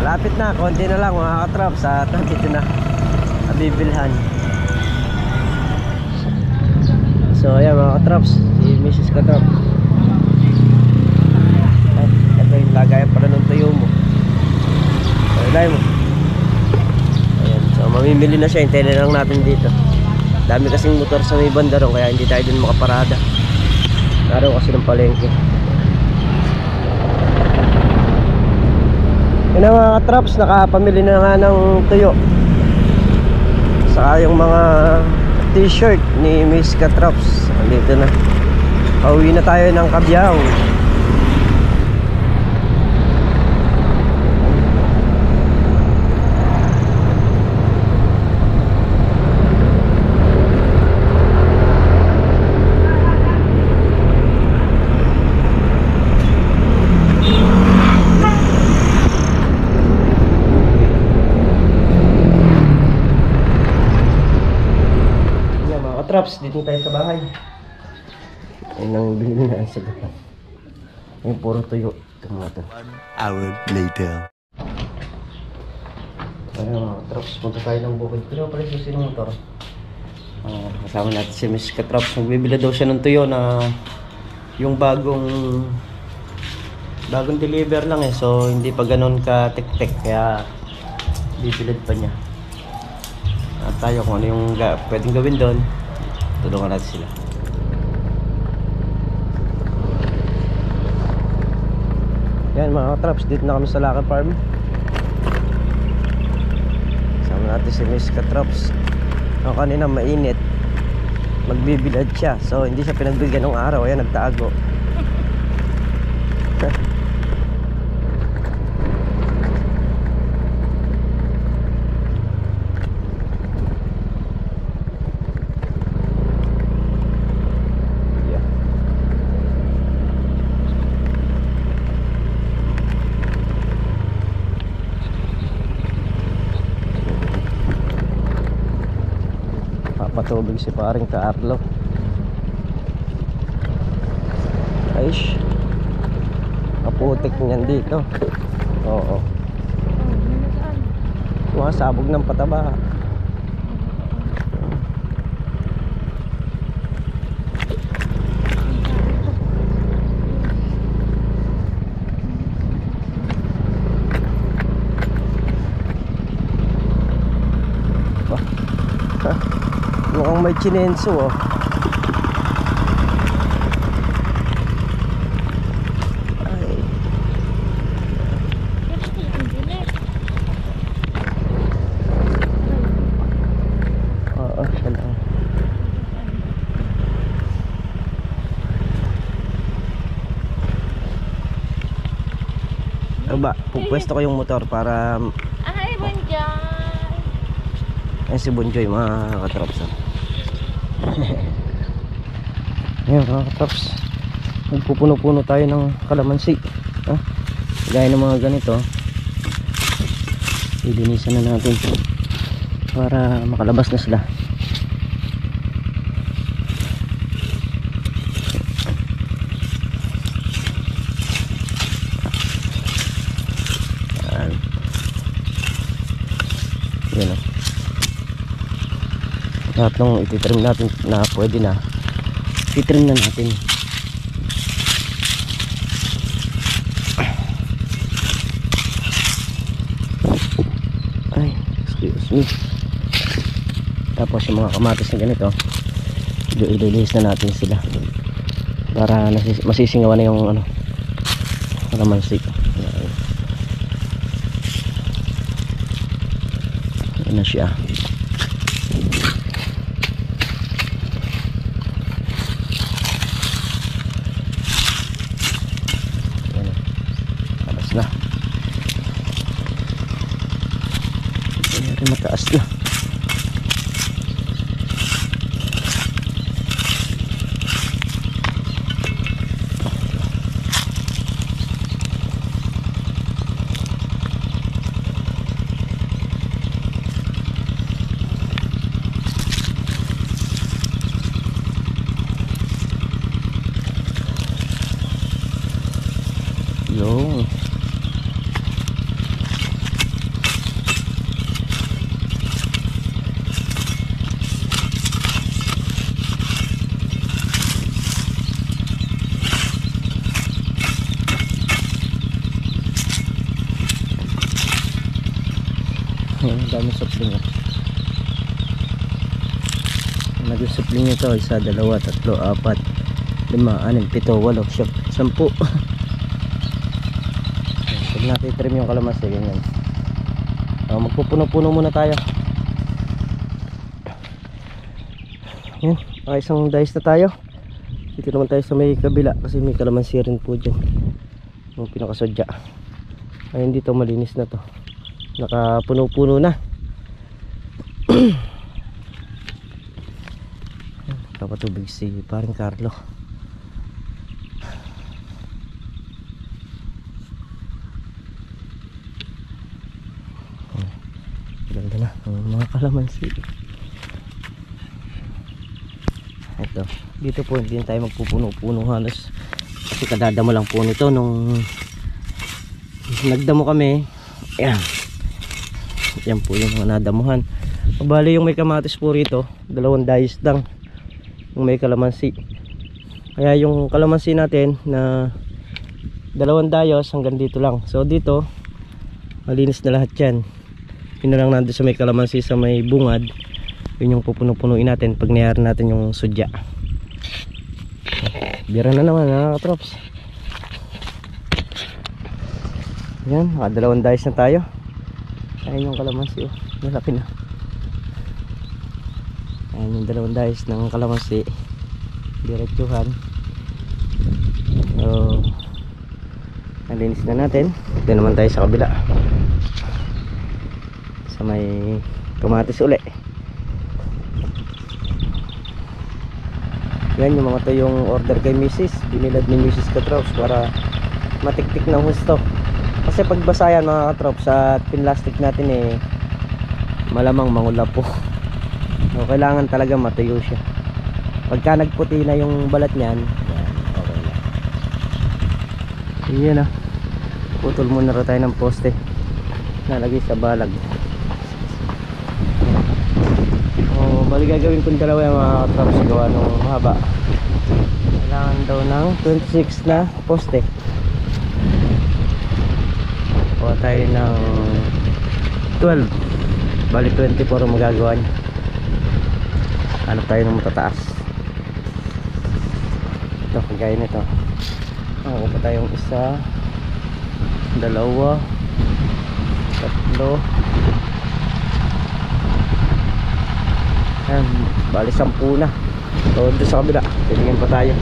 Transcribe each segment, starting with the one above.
Malapit na, konti na lang mga katrops at dito na nabibilhan. So ayan mga katrops, si Mrs. Katrop. Ay, ito yung lagayan pala ng tuyo mo. Lagay mo. Ayan, so mamimili na siya, hintayin na lang natin dito. Dami kasing motor sa may banda ron, kaya hindi tayo dun makaparada. Naroon kasi ng palengke. Yun na mga katrops, nakapamili na nga ng tuyo. Saka yung mga t-shirt ni Miss Katrops. Dito na. Pauwi na tayo ng Cabiao. Traps, dito tayo sa bahay. Ayun ang bilhin na sa gapan. Yung puro tuyo. Ito mga to. 1 hour later. Ayun mga traps, punta tayo ng bukid. Pero pala susi ng motor. Kasama natin si Miss Katrops. Magbibila daw siya ng tuyo na yung bagong deliver lang eh. So hindi pa ganun ka tek-tek. Kaya bibilad pa niya. At tayo kung ano yung pwedeng gawin doon. Tulungan natin sila. Yan mga traps, dito na kami sa Laka Farm. Sama natin si Miss Katrops. Ang kanina mainit, magbibilad siya. So hindi siya pinagbigyan ng araw. Ayan, nagtago. Patubig si paring Carlo. Aish, kaputik niyan dito. Oo. Sumasabog ng pataba. Mukhang may chinenso oh. Ay. Oo, siya lang. Aba, pupwesto ko yung motor para... Ay, Bonjoy! Ay, si Bonjoy mga katrops. Ayan mga katrops, magpupuno-puno tayo ng kalamansi. Gaya ng mga ganito, ilinisan na natin para makalabas na sila. Yan o. Lahat nung ititrim natin na pwede na, ititrim na natin. Ay, excuse me. Tapos yung mga kamatis na ganito, ililihis na natin sila para masisingawan na yung ano, kalamansi. Ayan na siya. Na mataas na. Yung daming supling. Naging supling nito, 1, 2, 3, 4, 5, 6, 7, 8, 9, 10. Pag natin trim yung kalamansi, ganyan. Magpupuno-puno muna tayo. Yan, isang dice na tayo. Dito naman tayo sa may kabila kasi may kalamansi rin po dyan. Yung pinakasadya. Ayun, dito malinis na to. Nakapuno-puno na. Kapatubig si paring Carlo. Ganda na ang mga kalamansi. Ito, dito po hindi tayo magpupuno-puno halos kasi kadadamo lang po nito nung nagdamo kami. Ayan, yan po yung mga nadamuhan. Bali yung may kamatis po rito, 2 dayis lang yung may kalamansi. Kaya yung kalamansi natin na 2 dayos hanggang dito lang. So dito malinis na lahat yan. Yun na lang nandun sa may kalamansi sa may bungad. Yun yung pupuno-punuin natin pag niyari natin yung sudya. Bira na naman ha, katrops. Yan, 2 dayos na tayo. Ayun yung kalamansi, oh, malaki na. Ayun yung 2 dayos ng kalamansi. Diretsuhan. So nalinis na natin. Ito naman tayo sa kabila sa may kamatis uli. Yan yung mga to yung order kay Mrs. Binilad ni Mrs. Katrops para matiktik ng husto. Kasi pag basa yan mga katrops at pinlastic natin eh malamang mangulap po. So, kailangan talaga matuyo siya. Pagka nagputi na yung balat niyan, yan, okay na. Yan ah. Putol muna rin tayo ng poste. Nalagay sa balag. Bali gagawin kong 2 yung mga katrops gawa nung mahaba. Kailangan daw ng 26 na poste. Kuha tayo ng 12. Bali 24 ang magagawa niya. Hanap tayo ng matataas. Ito, kagaya nito. Kuha pa tayong 1, 2, 3. Ayan, bali 10 na. So doon sa kabila, titingin pa tayo.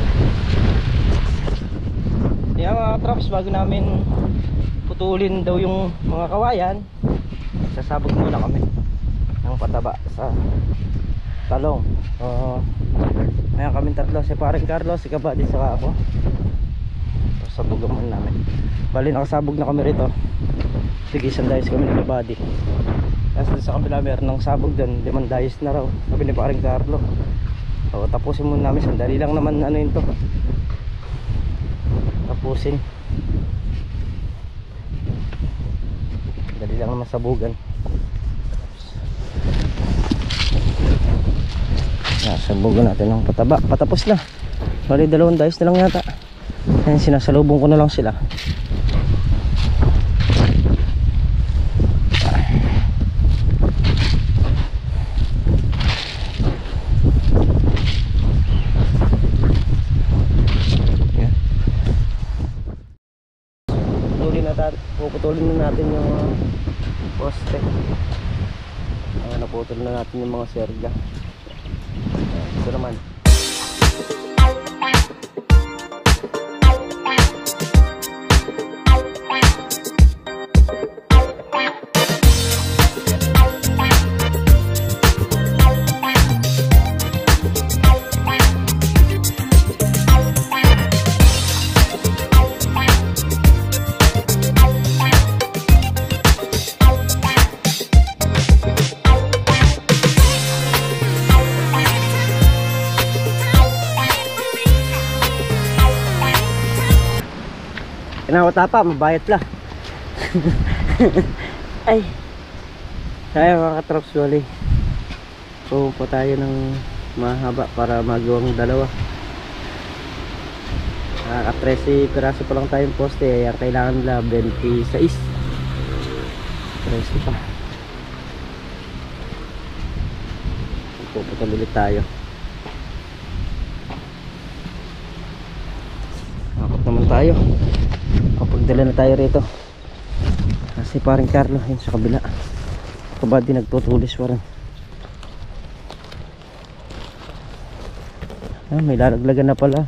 Yan mga traps, bago namin putulin daw yung mga kawayan, sasabog muna kami ng pataba sa talong. Ayan kami 3, si paring Carlos, si Kabady, saka ako. So sabogan muna namin. Bali nakasabog na kami rito. Sige, 1 dayos kami ni Kabady. Tapos sa kabila meron ng sabog doon, 5 dayos na raw, sabi ni paring Carlo. So tapusin muna namin, sandali lang naman ano yun to, tapusin, sandali lang naman sabugan. Sabugan natin ng pataba, patapos na. Bali 2 dayos na lang yata. Ayan, sinasalubong ko na lang sila. Puputulin na natin yung poste. Naputol na natin yung mga serga. Ito naman. Kinawata pa, mabayat la. Ay. Kaya mga katrops, wali. Pupo tayo ng mahaba para magawang 2. Naka-13 piraso pa lang tayong poste. Ayan, kailangan nila 26. 13 pa. Puputol ulit tayo. Akot naman tayo. Kapagdala na tayo rito. Kasi paring Carlo yun sa kabila. Kabady nagtutulis waran. May lalaglagan na pala.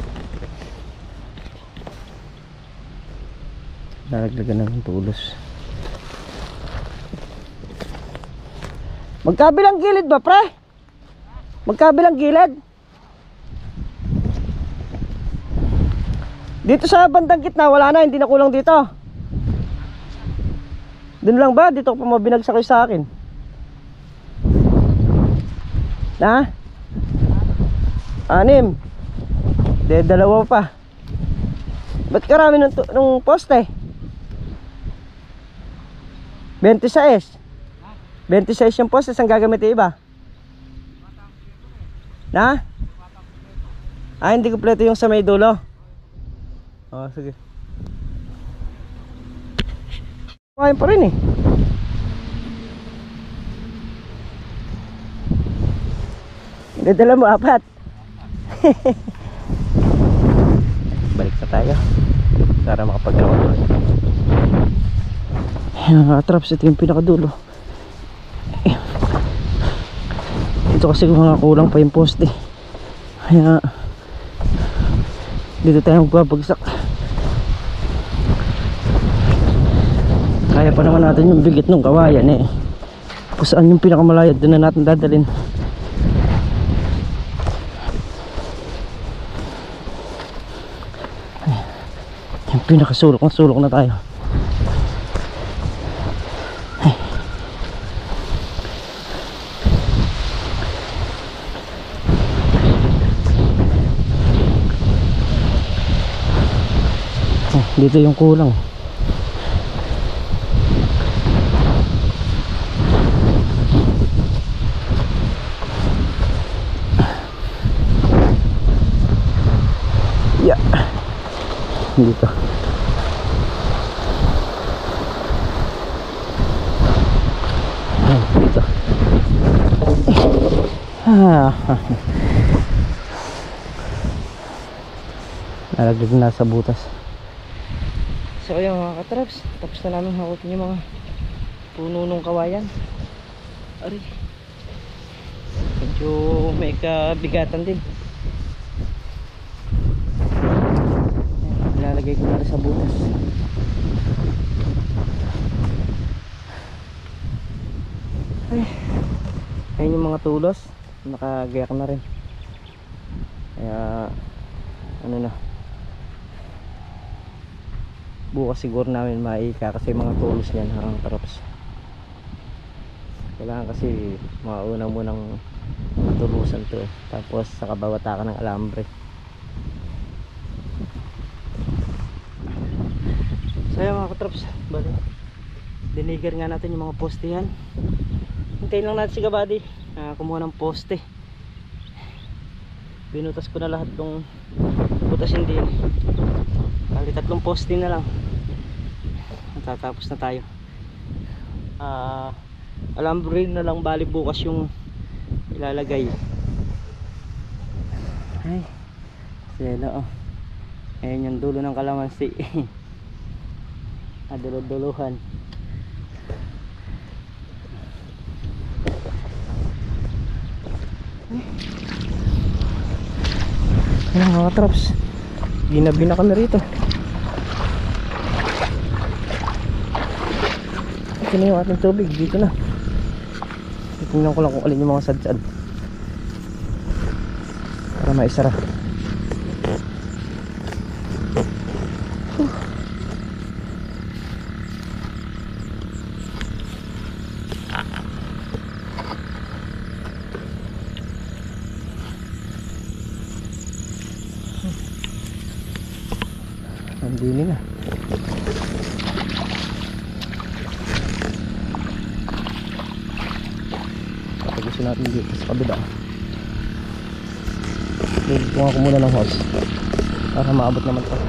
Lalaglagan na ng tulos. Magkabilang gilid ba, pre? Magkabilang gilid? Dito sa bandang gitna wala na, hindi na kulang dito. Doon lang ba? Dito pa mabinagsak kayo sa akin. Na? 6. Dalawa pa. Ba't karami nung poste? 26. 26 yung poste. Saan gagamit yung iba? Na? Hindi kompleto yung sa may dulo. Sige. Kumain pa rin eh. Dadala mo 4. Balik na tayo para makapagkawan doon. Traps, ito yung pinakadulo. Ito kasi mga kulang pa yung poste. Kaya dito tayo magbabagsak. Kaya pa naman natin yung bigit ng kawayan eh. Kung saan yung pinakamalaya, doon na natin dadalhin. Yung pinakasulok na tayo. Dito yung kulang. Yeah. Dito. Dito. Nalaglag na sa butas. So ayun mga katraps, tapos na namin hakutin yung mga puno ng kawayan. Ari, medyo may kabigatan din. Ilalagay ko na rin sa butas. Ayun yung mga tulos, nakagayak na rin. Kaya ano na, bukas siguro namin maika kasi mga tulos niyan ang traps. Kailangan kasi mauna mo ng matulusan to eh. Tapos saka bawatakan ng alambre. So yun mga katraps, bali diniger nga natin yung mga poste yan. Hintayin lang natin si Kabady kumuha ng poste. Binutas ko na lahat ng butasin din. Bali 3 poste na lang. Tatapos na tayo. Alambre na lang, bali bukas yung ilalagay. Ay, sila oh. Ayan yung dulo ng kalamansi. Dulod-duluhan. Ayan mga traps, ginabi na kami rito. Ito na yung ating tubig, dito na. Tingnan ko lang kung alin yung mga sadsad para maisara. Nandini na. Patagusin natin dito sa kabila. Bukungan ko muna ng hose para maabot naman ito.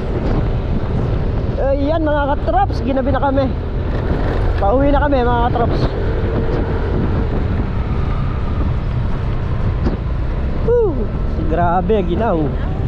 Ayan mga katraps, ginabi na kami. Pauwi na kami mga katraps. Woo! Grabe, ginaw.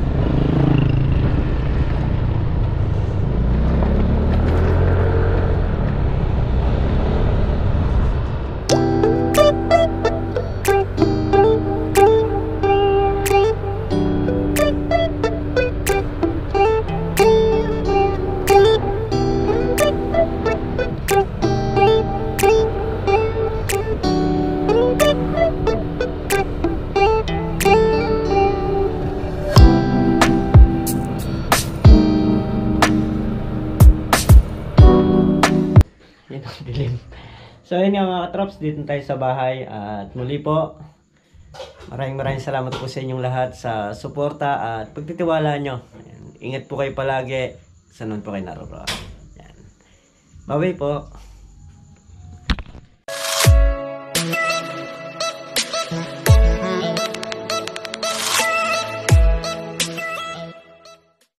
Yan ang dilim. So yun nga mga katrops, dito tayo sa bahay. At muli po, maraming salamat po sa inyong lahat sa suporta at pagtitiwala nyo. Ayan. Ingat po kayo palagi. Saan po kayo naroon. Bye-bye po.